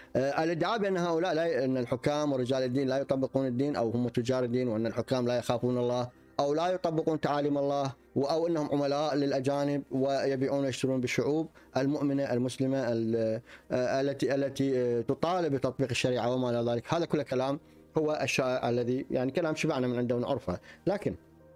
الادعاء بان هؤلاء لا، ان الحكام ورجال الدين لا يطبقون الدين او هم تجار الدين، وان الحكام لا يخافون الله او لا يطبقون تعاليم الله، او انهم عملاء للاجانب ويبيعون ويشترون بالشعوب المؤمنه المسلمه التي تطالب بتطبيق الشريعه وما الى ذلك. هذا كله كلام هو الشائع الذي يعني كلام شبعنا من عنده ونعرفه. لكن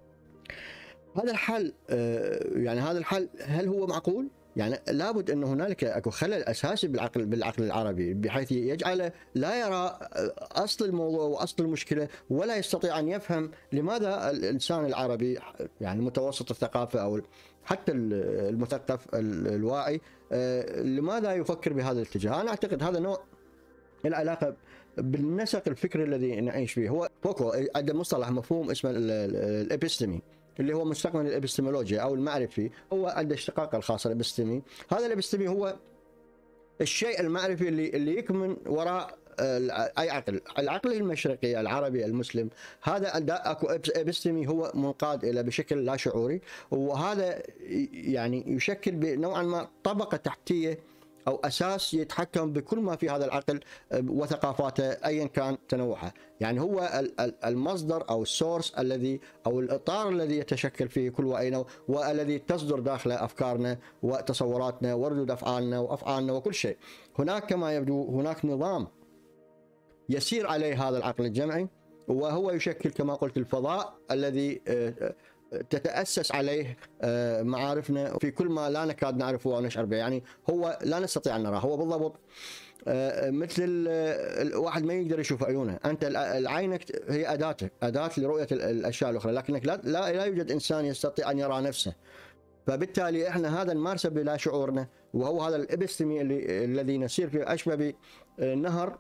هذا الحل يعني هذا الحل هل هو معقول؟ يعني لابد ان هنالك اكو خلل اساسي بالعقل العربي، بحيث يجعله لا يرى اصل الموضوع واصل المشكله، ولا يستطيع ان يفهم لماذا الانسان العربي يعني متوسط الثقافه او حتى المثقف الواعي لماذا يفكر بهذا الاتجاه. انا اعتقد هذا نوع العلاقه بالنسق الفكري الذي نعيش فيه. هو فوكو عنده مصطلح مفهوم اسمه الابستمي، اللي هو مستقبل الابستمولوجيا او المعرفي. هو عنده اشتقاق الخاص الابستمي. هذا الابستمي هو الشيء المعرفي اللي يكمن وراء اي عقل. العقل المشرقي العربي المسلم هذا اكو ابستمي هو منقاد الى بشكل لا شعوري، وهذا يعني يشكل نوعا ما طبقه تحتيه او اساس يتحكم بكل ما في هذا العقل وثقافاته ايا كان تنوعها. يعني هو المصدر او السورس الذي او الاطار الذي يتشكل فيه كل وعينا، والذي تصدر داخله افكارنا وتصوراتنا وردود افعالنا وافعالنا وكل شيء. هناك كما يبدو هناك نظام يسير عليه هذا العقل الجمعي، وهو يشكل كما قلت الفضاء الذي تتأسس عليه معارفنا في كل ما لا نكاد نعرفه ونشعر به. يعني هو لا نستطيع أن نراه. هو بالضبط مثل الواحد ما يقدر يشوف عيونه. أنت عينك هي أداة لرؤية الأشياء الأخرى، لكنك لا يوجد إنسان يستطيع أن يرى نفسه. فبالتالي احنا هذا نمارسه بلا شعورنا، وهو هذا الابستمي الذي نسير فيه أشبه بنهر،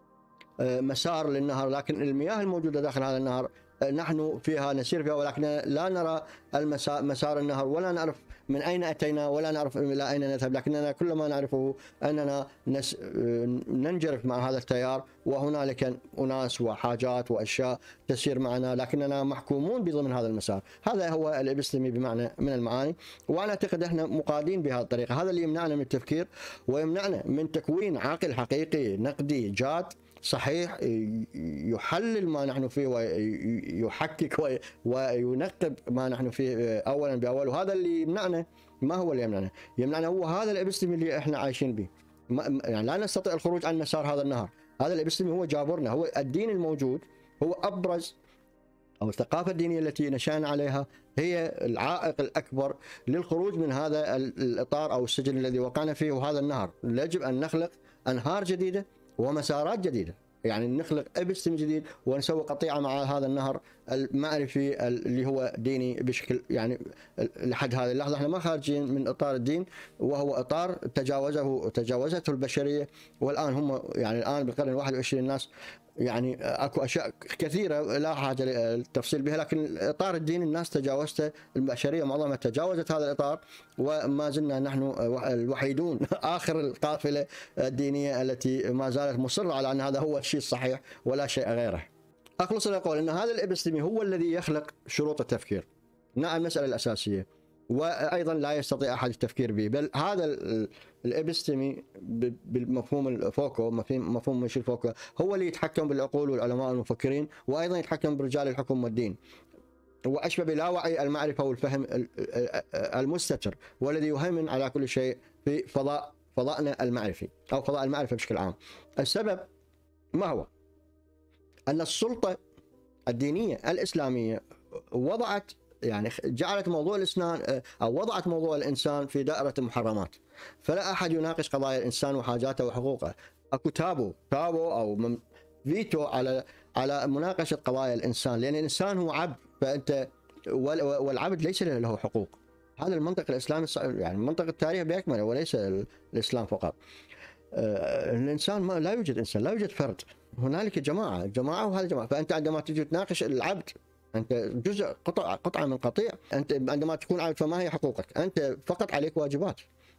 مسار للنهر، لكن المياه الموجودة داخل هذا النهر نحن فيها نسير فيها، ولكن لا نرى مسار النهر، ولا نعرف من أين أتينا، ولا نعرف إلى أين نذهب. لكننا كل ما نعرفه أننا ننجرف مع هذا التيار، وهنالك أناس وحاجات وأشياء تسير معنا، لكننا محكومون بضمن هذا المسار. هذا هو الابستمي بمعنى من المعاني. وأنا أعتقد إحنا مقادين بهذه الطريقة. هذا اللي يمنعنا من التفكير، ويمنعنا من تكوين عقل حقيقي نقدي جاد صحيح يحلل ما نحن فيه ويحكك وينقب ما نحن فيه اولا باول. وهذا اللي يمنعنا. ما هو اللي يمنعنا؟ يمنعنا هو هذا الابستمي اللي احنا عايشين به. يعني لا نستطيع الخروج عن مسار هذا النهر. هذا الابستمي هو جابرنا. هو الدين الموجود هو ابرز، او الثقافه الدينيه التي نشأنا عليها هي العائق الاكبر للخروج من هذا الاطار او السجن الذي وقعنا فيه. وهذا النهر يجب ان نخلق انهار جديده ومسارات جديده، يعني نخلق ابستم جديد ونسوي قطيعه مع هذا النهر المعرفي اللي هو ديني بشكل يعني لحد هذه اللحظه. احنا ما خارجين من اطار الدين، وهو اطار تجاوزته البشريه. والان هم يعني الان بالقرن ال21 الناس يعني اكو اشياء كثيره لا حاجه للتفصيل بها، لكن اطار الدين الناس تجاوزته، البشريه معظمها تجاوزت هذا الاطار، وما زلنا نحن الوحيدون اخر القافله الدينيه التي ما زالت مصره على ان هذا هو الشيء الصحيح ولا شيء غيره. اخلص اقول ان هذا الابستمي هو الذي يخلق شروط التفكير. نعم، المساله الاساسيه، وايضا لا يستطيع احد التفكير به. بل هذا الابستمي بالمفهوم الفوكو، مفهوم ميشيل فوكو، هو اللي يتحكم بالعقول والعلماء والمفكرين، وايضا يتحكم برجال الحكم والدين، واشبه بلاوعي المعرفه والفهم المستتر، والذي يهيمن على كل شيء في فضائنا المعرفي او فضاء المعرفه بشكل عام. السبب ما هو؟ ان السلطه الدينيه الاسلاميه وضعت يعني جعلت موضوع الاسنان او وضعت موضوع الانسان في دائره المحرمات، فلا احد يناقش قضايا الانسان وحاجاته وحقوقه. اكو تابو او فيتو على مناقشه قضايا الانسان، لان الانسان هو عبد، فانت والعبد ليس له حقوق. هذا المنطق الاسلامي يعني منطق التاريخ باكمله وليس الاسلام فقط. الانسان ما لا يوجد انسان، لا يوجد فرد، هنالك جماعه وهذه جماعه. فانت عندما تجي تناقش العبد انت جزء قطعه من قطيع. انت عندما تكون عبد فما هي حقوقك؟ انت فقط عليك واجبات.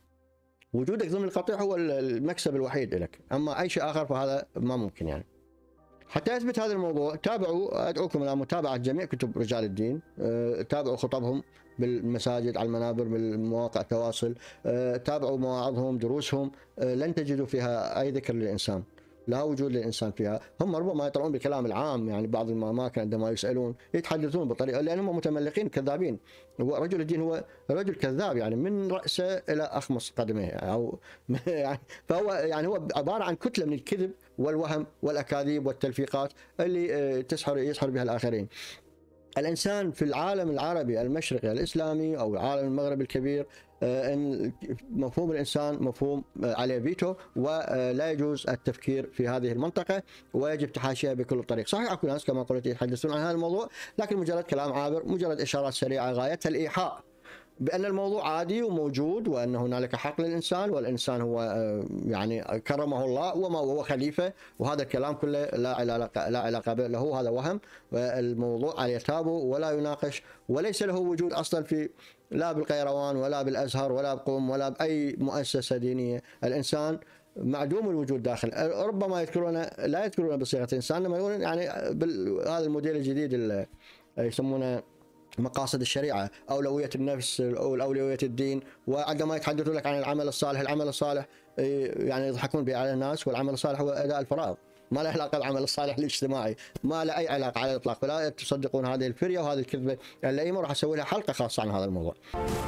وجودك ضمن القطيع هو المكسب الوحيد لك، اما اي شيء اخر فهذا ما ممكن. يعني حتى اثبت هذا الموضوع ادعوكم الى متابعه جميع كتب رجال الدين، تابعوا خطبهم بالمساجد، على المنابر، بالمواقع التواصل، تابعوا مواعظهم، دروسهم، لن تجدوا فيها اي ذكر للانسان. لا وجود للانسان فيها. هم ربما يطلعون بالكلام العام، يعني بعض الاماكن عندما يسالون يتحدثون بطريقه لانهم متملقين كذابين. هو رجل الدين هو رجل كذاب، يعني من راسه الى اخمص قدمه او يعني فهو يعني هو عباره عن كتله من الكذب والوهم والاكاذيب والتلفيقات اللي يسحر بها الاخرين. الانسان في العالم العربي المشرقي الاسلامي او العالم المغربي الكبير، ان مفهوم الانسان مفهوم عليه فيتو، ولا يجوز التفكير في هذه المنطقه ويجب تحاشيها بكل طريق. صحيح اكو ناس كما قلت يتحدثون عن هذا الموضوع، لكن مجرد كلام عابر، مجرد اشارات سريعه غايتها الايحاء بأن الموضوع عادي وموجود، وأن هنالك حق للإنسان، والإنسان هو يعني كرمه الله وما هو خليفة، وهذا الكلام كله لا علاقة له، هذا وهم، والموضوع عليه تابو ولا يناقش، وليس له وجود أصلا في لا بالقيروان ولا بالأزهر ولا بقوم ولا بأي مؤسسة دينية. الإنسان معدوم الوجود داخل. ربما لا يذكرونه بصيغة إنسان، لما يقولون يعني هذا الموديل الجديد اللي يسمونه مقاصد الشريعه، اولويه النفس او اولويه الدين. وعندما يتحدثوا لك عن العمل الصالح، العمل الصالح يعني يضحكون به على الناس، والعمل الصالح هو اداء الفرائض، ما له علاقه بالعمل الصالح الاجتماعي، ما له اي علاقه على الاطلاق. فلا تصدقون هذه الفريه وهذه الكذبه اللئيمه، راح اسوي لها حلقه خاصه عن هذا الموضوع.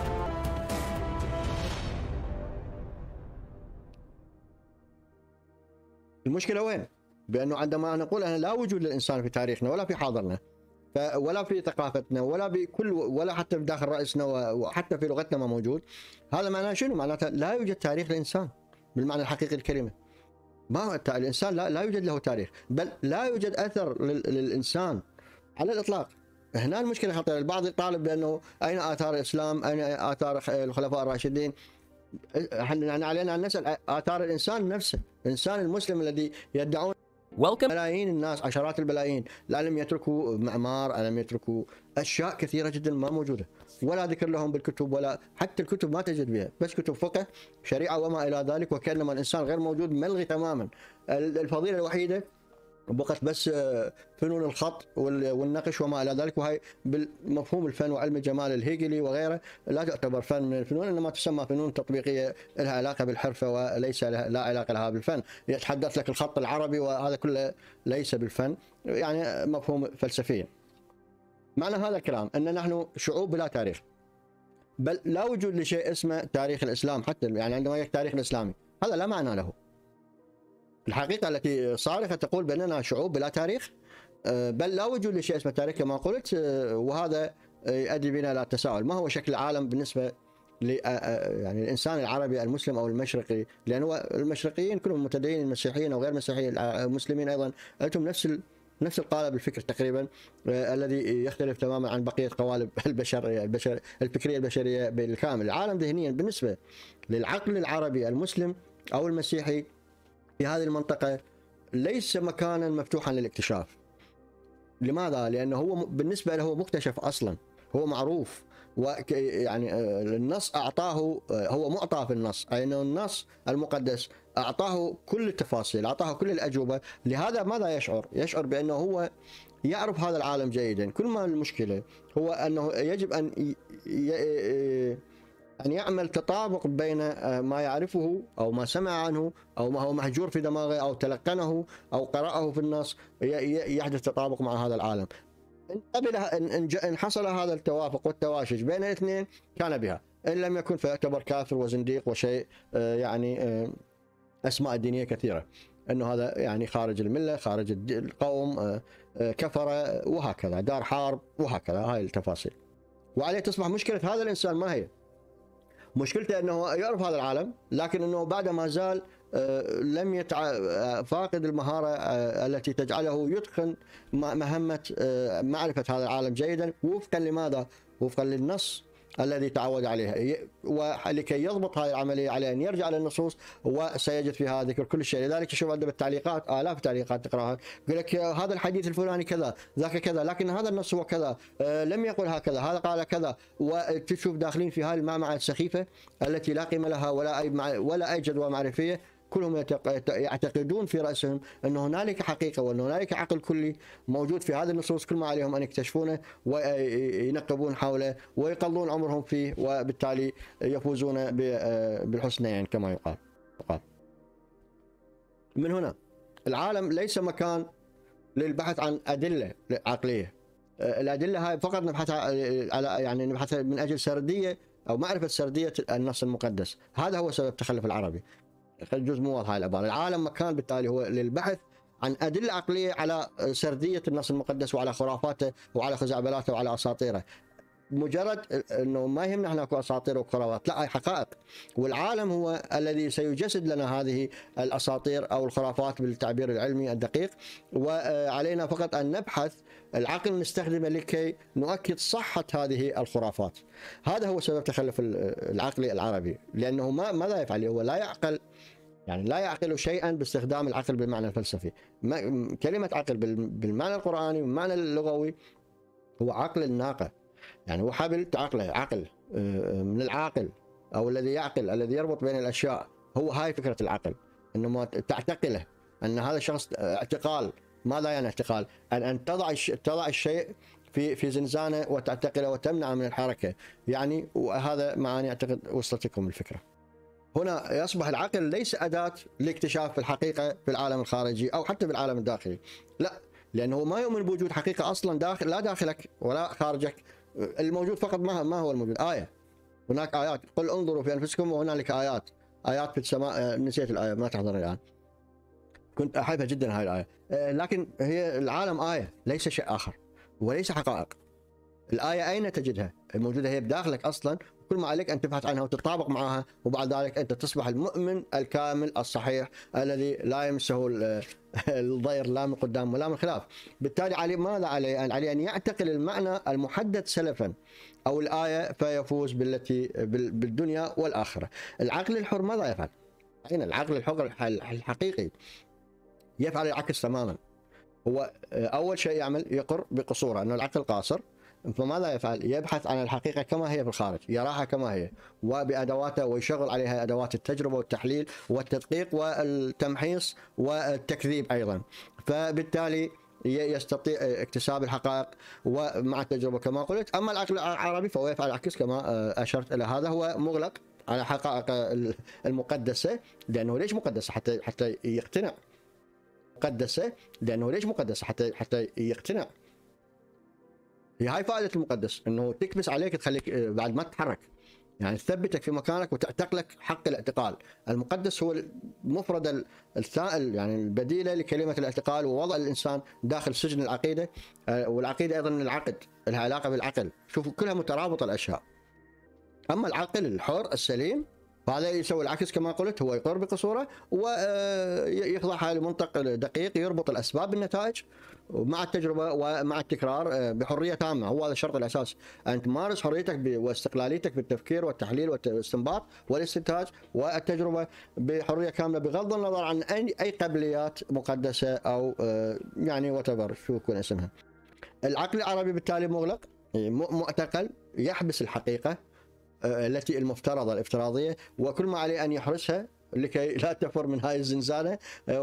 المشكله وين؟ بانه عندما نقول أنا لا وجود للانسان في تاريخنا ولا في حاضرنا ولا في ثقافتنا ولا حتى في داخل رأسنا وحتى في لغتنا ما موجود، هذا معناه شنو؟ معناته لا يوجد تاريخ للإنسان بالمعنى الحقيقي للكلمة. ما هو الإنسان لا يوجد له تاريخ، بل لا يوجد أثر للإنسان على الإطلاق. هنا المشكلة خطيرة. البعض يطالب بأنه أين آثار الإسلام؟ أين آثار الخلفاء الراشدين؟ احنا علينا أن نسأل آثار الإنسان نفسه، الإنسان المسلم الذي يدعون ملايين الناس، عشرات البلايين، لم يتركوا معمار، لم يتركوا اشياء كثيره جدا ما موجوده ولا ذكر لهم بالكتب، ولا حتى الكتب ما تجد بها، بس كتب فقه شريعه وما الى ذلك، وكانما الانسان غير موجود، ملغي تماما. الفضيله الوحيده بقت بس فنون الخط والنقش وما الى ذلك، وهي بالمفهوم الفن وعلم الجمال الهيجلي وغيره لا تعتبر فن من الفنون، انما تسمى فنون تطبيقيه لها علاقه بالحرفه وليس لا علاقه لها بالفن. يتحدث لك الخط العربي وهذا كله ليس بالفن، يعني مفهوم فلسفي. معنى هذا الكلام ان نحن شعوب بلا تاريخ، بل لا وجود لشيء اسمه تاريخ الاسلام. حتى يعني عندما يأتي التاريخ الاسلامي هذا لا معنى له. الحقيقة التي صارخة تقول بأننا شعوب بلا تاريخ، بل لا وجود لشيء اسمه تاريخ كما قلت، وهذا يؤدي بنا إلى التساؤل. ما هو شكل العالم بالنسبة يعني الإنسان العربي المسلم أو المشرقي؟ لأن هو المشرقيين كلهم متدينين، المسيحيين أو غير مسيحيين، المسلمين أيضا أنتم نفس القالب الفكر تقريبا، الذي يختلف تماما عن بقية قوالب الفكرية البشرية بالكامل. العالم ذهنيا بالنسبة للعقل العربي المسلم أو المسيحي في هذه المنطقة ليس مكانا مفتوحا للاكتشاف. لماذا؟ لأنه هو بالنسبة له هو مكتشف أصلا، هو معروف، يعني النص أعطاه، هو معطى في النص، أي أنه النص المقدس أعطاه كل التفاصيل، أعطاه كل الأجوبة. لهذا ماذا يشعر بأنه هو يعرف هذا العالم جيدا. كل ما المشكلة هو أنه يجب أن يعمل تطابق بين ما يعرفه أو ما سمع عنه أو ما هو محجور في دماغه أو تلقنه أو قرأه في النص، يحدث تطابق مع هذا العالم. إن حصل هذا التوافق والتواشج بين الاثنين كان بها، إن لم يكن فيعتبر كافر وزنديق وشيء يعني أسماء دينية كثيرة، أنه هذا يعني خارج الملة، خارج القوم، كفر وهكذا، دار حرب وهكذا، هاي التفاصيل. وعليه تصبح مشكلة هذا الإنسان ما هي؟ مشكلته انه يعرف هذا العالم، لكن انه بعد ما زال لم فاقد المهاره التي تجعله يتقن مهمه معرفه هذا العالم جيدا، وفقا لماذا؟ وفقا للنص الذي تعود عليه. ولكي يضبط هذه العمليه عليه ان يرجع للنصوص، وسيجد فيها ذكر كل شيء. لذلك تشوف عنده بالتعليقات الاف التعليقات تقراها، يقول لك هذا الحديث الفلاني كذا، ذاك كذا، لكن هذا النص هو كذا، لم يقل هكذا، هذا قال كذا. وتشوف داخلين في هذه المعمعه السخيفه التي لا قيمه لها ولا اي جدوى معرفيه. كلهم يعتقدون في رأسهم أن هنالك حقيقة وأن هنالك عقل كلي موجود في هذه النصوص، كل ما عليهم أن يكتشفونه وينقبون حوله ويقضون عمرهم فيه، وبالتالي يفوزون بالحسنيين كما يقال. من هنا العالم ليس مكان للبحث عن ادله عقليه. الادله هاي فقط نبحث على يعني نبحث من اجل سرديه او معرفه سرديه النص المقدس. هذا هو سبب التخلف العربي. جزء مو واضح هاي العباره. العالم مكان بالتالي هو للبحث عن ادله عقليه على سرديه النص المقدس وعلى خرافاته وعلى خزعبلاته وعلى اساطيره. مجرد انه ما يهمنا احنا اكو اساطير وخرافات، لا، هي حقائق. والعالم هو الذي سيجسد لنا هذه الاساطير او الخرافات بالتعبير العلمي الدقيق، وعلينا فقط ان نبحث العقل نستخدمه لكي نؤكد صحه هذه الخرافات. هذا هو سبب تخلف العقل العربي، لانه ماذا يفعل؟ هو لا يعقل، يعني لا يعقل شيئا باستخدام العقل بالمعنى الفلسفي. كلمه عقل بالمعنى القراني والمعنى اللغوي هو عقل الناقه، يعني هو حبل عقله، عقل من العاقل او الذي يعقل، الذي يربط بين الاشياء. هو هاي فكره العقل، انه تعتقله، ان هذا الشخص اعتقال. ماذا يعني اعتقال؟ ان تضع الشيء في زنزانه وتعتقله وتمنعه من الحركه، يعني. وهذا معاني اعتقد وصلت لكم الفكره. هنا يصبح العقل ليس اداه لاكتشاف الحقيقه في العالم الخارجي او حتى في العالم الداخلي، لا، لانه ما يؤمن بوجود حقيقه اصلا لا داخلك ولا خارجك. الموجود فقط ما هو الموجود؟ آية. هناك آيات، قل انظروا في أنفسكم وهنالك آيات في السماء. نسيت الآية ما تحضر الآن، كنت أحبها جدا هاي الآية. لكن هي العالم آية ليس شيء آخر وليس حقائق. الآية أين تجدها؟ الموجودة هي بداخلك أصلا، كل ما عليك أن تبحث عنها وتتطابق معها، وبعد ذلك أنت تصبح المؤمن الكامل الصحيح الذي لا يمسه الضير لا من قدام ولا من خلاف. بالتالي ماذا عليه أن يعتقل المعنى المحدد سلفا أو الآية فيفوز بالدنيا والآخرة. العقل الحر ماذا يفعل؟ أين العقل الحر الحقيقي؟ يفعل العكس تماما. هو أول شيء يعمل يقر بقصوره، أنه العقل قاصر. فماذا يفعل؟ يبحث عن الحقيقة كما هي في الخارج، يراها كما هي وبأدواته، ويشغل عليها أدوات التجربة والتحليل والتدقيق والتمحيص والتكذيب أيضا. فبالتالي يستطيع اكتساب الحقائق ومع التجربة كما قلت. أما العقل العربي فهو يفعل العكس كما أشرت إلى هذا. هو مغلق على حقائق المقدسة. لأنه ليش مقدسة؟ حتى يقتنع. مقدسة لأنه ليش مقدسة؟ حتى يقتنع. هي هاي فائدة المقدس، انه تكبس عليك تخليك بعد ما تتحرك، يعني تثبتك في مكانك وتعتقلك حق الاعتقال. المقدس هو المفرد الثائل، يعني البديلة لكلمة الاعتقال، ووضع الإنسان داخل سجن العقيدة. والعقيدة أيضا من العقد، لها علاقة بالعقل. شوفوا كلها مترابطة الأشياء. أما العقل الحر السليم فهذا يسوي العكس كما قلت، هو يقر بقصوره ويخضعها لمنطق دقيق يربط الأسباب بالنتائج مع التجربة ومع التكرار بحرية تامة. هو هذا الشرط الأساسي، أن تمارس حريتك واستقلاليتك بالتفكير والتحليل والاستنباط والاستنتاج والتجربة بحرية كاملة، بغض النظر عن أي قبليات مقدسة أو يعني واتيفر شو يكون اسمها. العقل العربي بالتالي مغلق، معتقل، يحبس الحقيقة التي المفترضة الافتراضية، وكل ما عليه أن يحرسها لكي لا تفر من هاي الزنزانة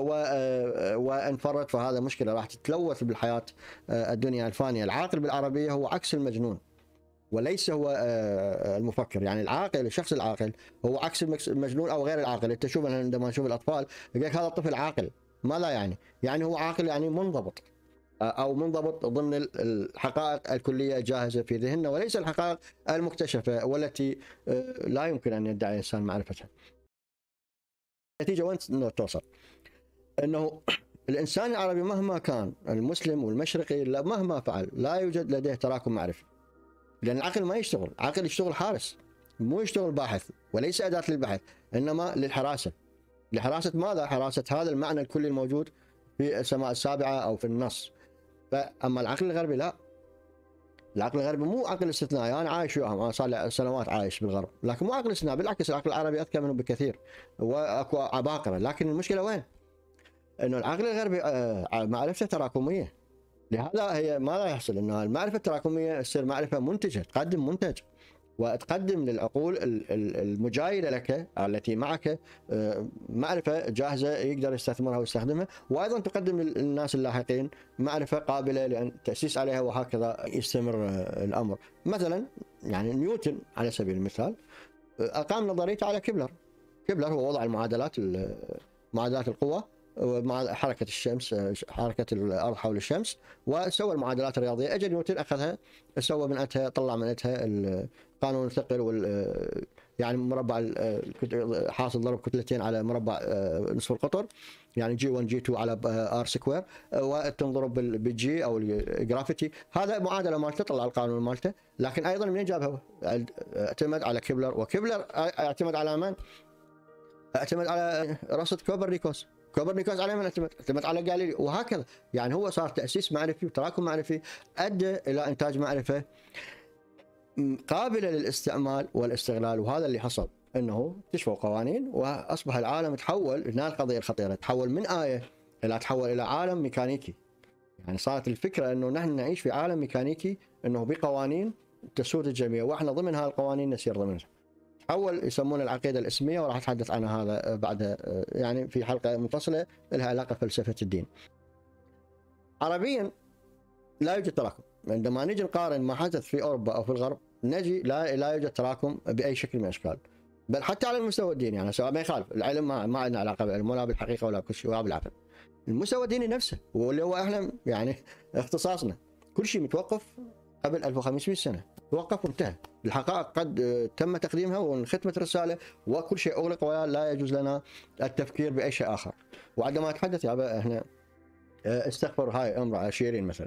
وانفرد، فهذا مشكلة راح تتلوث بالحياة الدنيا الفانية. العاقل بالعربية هو عكس المجنون وليس هو المفكر. يعني العاقل، الشخص العاقل هو عكس المجنون أو غير العاقل. انت شوف عندما نشوف الأطفال يقول لك هذا الطفل عاقل. ماذا يعني؟ يعني هو عاقل، يعني منضبط أو منضبط ضمن الحقائق الكلية جاهزة في ذهننا، وليس الحقائق المكتشفة والتي لا يمكن أن يدعي الإنسان معرفتها. النتيجة وين توصل؟ أنه الإنسان العربي مهما كان المسلم والمشرقي مهما فعل لا يوجد لديه تراكم معرفي، لأن العقل ما يشتغل. العقل يشتغل حارس، مو يشتغل باحث، وليس أداة للبحث إنما للحراسة. لحراسة ماذا؟ حراسة هذا المعنى الكلي الموجود في السماء السابعة أو في النص. فأما العقل الغربي لا، العقل الغربي مو عقل استثنائي. انا عايش وياهم، انا صار لي سنوات عايش بالغرب، لكن مو عقل استثنائي، بالعكس العقل العربي اذكى منه بكثير واكو عباقره. لكن المشكله وين؟ انه العقل الغربي معرفته تراكميه. لهذا هي ماذا يحصل؟ انه المعرفه التراكميه تصير معرفه منتجه، تقدم منتج وتقدم للعقول المجايده لك التي معك معرفه جاهزه يقدر يستثمرها ويستخدمها، وايضا تقدم للناس اللاحقين معرفه قابله للتاسيس عليها، وهكذا يستمر الامر. مثلا يعني نيوتن على سبيل المثال اقام نظريته على كيبلر. كيبلر هو وضع معادلات القوه مع حركه الشمس، حركه الارض حول الشمس، وسوى المعادلات الرياضيه. اجى نيوتن اخذها، سوى من عندها، طلع من عندها قانون الثقل يعني مربع حاصل ضرب كتلتين على مربع نصف القطر، يعني جي 1 جي 2 على ار سكوير، وتنضرب بالجي او الجرافيتي. هذا معادله مالته، طلع القانون مالته. لكن ايضا منين جابها؟ اعتمد على كيبلر، وكيبلر اعتمد على من؟ اعتمد على رصد كوبرنيكوس. كوبرنيكوس على من اعتمد؟ اعتمد على جاليليو، وهكذا. يعني هو صار تاسيس معرفي وتراكم معرفي ادى الى انتاج معرفه قابله للاستعمال والاستغلال. وهذا اللي حصل، انه اكتشفوا قوانين واصبح العالم تحول. هنا القضيه الخطيره، تحول من ايه الى تحول الى عالم ميكانيكي. يعني صارت الفكره انه نحن نعيش في عالم ميكانيكي، انه بقوانين تسود الجميع، واحنا ضمن هذه القوانين نسير ضمنها. تحول، يسمونه العقيده الاسميه، وراح اتحدث عن هذا بعد يعني في حلقه منفصله لها علاقه بفلسفه الدين. عربيا لا يوجد تراكم. عندما نجي نقارن ما حدث في اوروبا او في الغرب، نجي لا يوجد تراكم باي شكل من الاشكال، بل حتى على المستوى الديني. يعني سواء ما يخالف العلم، ما عندنا علاقه بالعلم ولا بالحقيقه ولا كل شيء ولا بالعقل. المستوى الديني نفسه، واللي هو احنا يعني اختصاصنا، كل شيء متوقف قبل 1500 سنه، توقف وانتهى. الحقائق قد تم تقديمها وانختمت الرساله، وكل شيء اغلق ولا يجوز لنا التفكير باي شيء اخر. وعندما اتحدث يا احنا استغفر هاي امراه شيرين مثلا،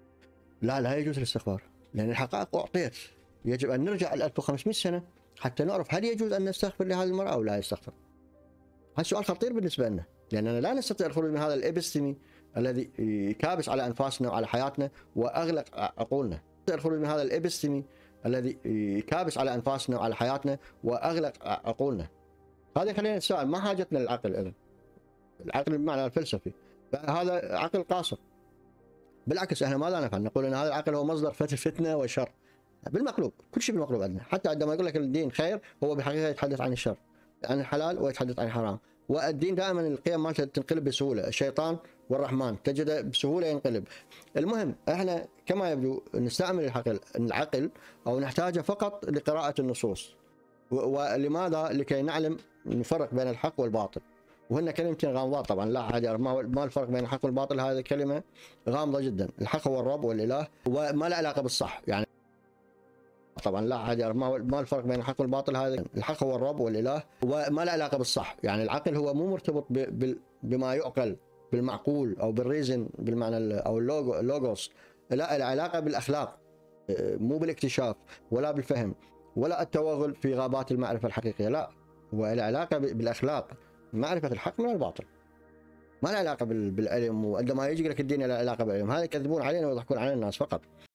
لا يجوز الاستغفار، لان الحقائق اعطيت. يجب ان نرجع ل 1500 سنه حتى نعرف هل يجوز ان نستغفر لهذه المراه او لا يستغفر. هذا سؤال خطير بالنسبه لنا، لاننا لا نستطيع الخروج من هذا الابستمي الذي يكابس على انفاسنا وعلى حياتنا واغلق عقولنا. الخروج من هذا الابستمي الذي يكابس على انفاسنا وعلى حياتنا واغلق عقولنا. هذا خلينا نتساءل، ما حاجتنا للعقل اذا؟ العقل بمعنى الفلسفي، فهذا عقل قاصر. بالعكس احنا ماذا نفعل؟ نقول ان هذا العقل هو مصدر فتنه وشر. بالمقلوب، كل شيء بالمقلوب عندنا. حتى عندما يقول لك الدين خير، هو بحقيقه يتحدث عن الشر، عن الحلال ويتحدث عن الحرام. والدين دائما القيم مالته تنقلب بسهوله، الشيطان والرحمن تجده بسهوله ينقلب. المهم احنا كما يبدو نستعمل العقل او نحتاجه فقط لقراءه النصوص. ولماذا؟ لكي نعلم نفرق بين الحق والباطل. وهن كلمتين غامضات طبعا، لا احد يعرف ما الفرق بين الحق والباطل. هذه كلمه غامضه جدا. الحق هو الرب والاله، وما له علاقه بالصح. يعني طبعا لا احد يعرف ما الفرق بين الحق والباطل. هذا الحق هو الرب والاله، وما له علاقه بالصح. يعني العقل هو مو مرتبط بما يعقل، بالمعقول او بالريزن بالمعنى او اللوغوس. لا، العلاقه بالاخلاق، مو بالاكتشاف ولا بالفهم ولا التوغل في غابات المعرفه الحقيقيه. لا، هو العلاقه بالاخلاق، معرفه الحق من الباطل. ما له علاقه بالعلم. وعندما يجي لك الدين له علاقه بالعلم، هذا يكذبون علينا ويضحكون على الناس فقط.